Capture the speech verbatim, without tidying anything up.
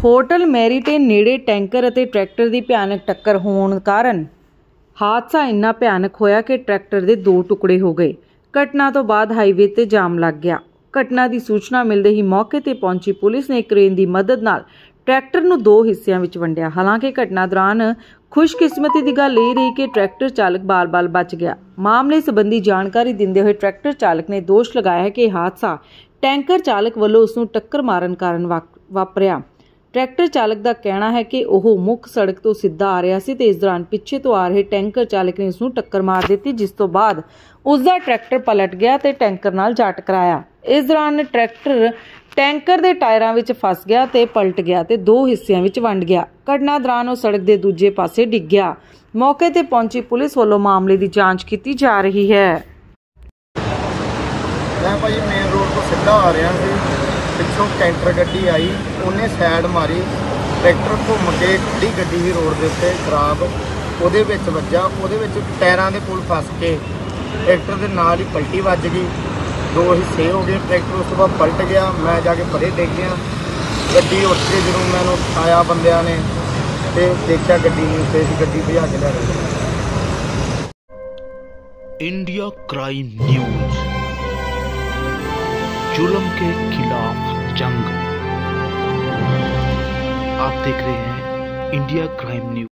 Hotel ਮੈਰੀਟੇਨ ਨੇੜੇ tanker ਅਤੇ tractor ਦੀ ਭਿਆਨਕ ਟੱਕਰ ਹੋਣ ਕਾਰਨ ਹਾਦਸਾ ਇੰਨਾ ਭਿਆਨਕ ਹੋਇਆ ਕਿ ਟਰੈਕਟਰ ਦੇ ਦੋ ਟੁਕੜੇ ਹੋ ਗਏ। ਘਟਨਾ ਤੋਂ ਬਾਅਦ ਹਾਈਵੇ ਤੇ ਜਾਮ ਲੱਗ ਗਿਆ। ਘਟਨਾ ਦੀ ਸੂਚਨਾ ਮਿਲਦੇ ਹੀ ਮੌਕੇ ਤੇ ਪਹੁੰਚੀ ਪੁਲਿਸ ਨੇ ਕ੍ਰੇਨ ਦੀ ਮਦਦ ਨਾਲ ਟਰੈਕਟਰ ਨੂੰ ਦੋ ਹਿੱਸਿਆਂ ਵਿੱਚ ਵੰਡਿਆ। ਹਾਲਾਂਕਿ ਘਟਨਾ ਦੌਰਾਨ ਖੁਸ਼ਕਿਸਮਤੀ ਦੀ ਗੱਲ ਇਹ ਰਹੀ ਕਿ ਟਰੈਕਟਰ ਚਾਲਕ ਬਾਲ-ਬਾਲ ਬਚ ਗਿਆ। ਮਾਮਲੇ ਸੰਬੰਧੀ ਜਾਣਕਾਰੀ ਦਿੰਦੇ ਹੋਏ ਟਰੈਕਟਰ ਚਾਲਕ ਨੇ ਦੋਸ਼ ਲਗਾਇਆ ਹੈ ਕਿ ਹਾਦਸਾ ਟੈਂਕਰ ਚਾਲਕ ਵੱਲੋਂ ਉਸ ਨੂੰ ਟੱਕਰ ਮਾਰਨ ਕਾਰਨ ਵਾਪਰਿਆ। ਟਰੈਕਟਰ ਚਾਲਕ ਦਾ ਕਹਿਣਾ ਹੈ ਕਿ ਉਹ ਮੁੱਖ ਸੜਕ ਤੋਂ ਸਿੱਧਾ ਆ ਰਿਹਾ ਸੀ ਤੇ ਇਸ ਦੌਰਾਨ ਪਿੱਛੇ ਤੋਂ ਆ ਰਹੇ ਟੈਂਕਰ ਚਾਲਕ ਨੇ ਉਸ ਨੂੰ ਟੱਕਰ ਮਾਰ ਦਿੱਤੀ, ਜਿਸ ਤੋਂ ਬਾਅਦ ਉਸ ਦਾ ਟਰੈਕਟਰ ਪਲਟ ਗਿਆ ਤੇ ਟੈਂਕਰ ਨਾਲ ਜਾ ਟਕਰਾਇਆ। ਇਸ ਦੌਰਾਨ ਟਰੈਕਟਰ ਟੈਂਕਰ ਦੇ ਟਾਇਰਾਂ ਵਿੱਚ ਫਸ ਗਿਆ ਤੇ ਪਲਟ ਗਿਆ ਤੇ ਦੋ ਹਿੱਸਿਆਂ ਵਿੱਚ ਵੰਡ ਗਿਆ। ਘਟਨਾ ਦੌਰਾਨ ਉਹ ਸੜਕ ਦੇ ਦੂਜੇ ਪਾਸੇ ਡਿੱਗ ਗਿਆ। ਮੌਕੇ ਤੇ ਪਹੁੰਚੀ ਪੁਲਿਸ ਵੱਲੋਂ ਮਾਮਲੇ ਦੀ ਜਾਂਚ ਕੀਤੀ ਜਾ ਰਹੀ ਹੈ। ਮੈਂ ਭਾਈ ਮੇਨ ਰੋਡ ਤੋਂ ਸਿੱਧਾ ਆ ਰਿਹਾ ਸੀ, ਪਿੱਛੋਂ ਕੈਂਟਰ ਗੱਡੀ ਆਈ, ਉਹਨੇ ਸਾਈਡ ਮਾਰੀ, ਟਰੈਕਟਰ ਘੁੰਮ ਕੇ ਖੜੀ ਗੱਡੀ ਸੀ ਰੋਡ ਦੇ ਉੱਤੇ ਖਰਾਬ, ਉਹਦੇ ਵਿੱਚ ਵੱਜਾ। ਉਹਦੇ ਵਿੱਚ ਟਾਇਰਾਂ ਦੇ ਕੋਲ ਫਸ ਕੇ ਟਰੈਕਟਰ ਦੇ ਨਾਲ ਹੀ ਪਲਟੀ ਵੱਜ ਗਈ, ਦੋ ਹਿੱਸੇ ਹੋ ਗਏ ਟਰੈਕਟਰ। ਉਸ ਤੋਂ ਬਾਅਦ ਪਲਟ ਗਿਆ, ਮੈਂ ਜਾ ਕੇ ਪਰੇ ਡਿੱਗ ਗਿਆ। ਗੱਡੀ ਉੱਠ ਕੇ ਜਦੋਂ ਮੈਨੂੰ ਉਠਾਇਆ ਬੰਦਿਆਂ ਨੇ ਤੇ ਦੇਖਿਆ ਗੱਡੀ ਨਹੀਂ ਉੱਤੇ ਸੀ, ਗੱਡੀ ਭਜਾ ਕੇ ਲੈ ਗਏ। इंडिया क्राइम न्यूज, जुल्म के खिलाफ जंग। आप देख रहे हैं इंडिया क्राइम न्यूज।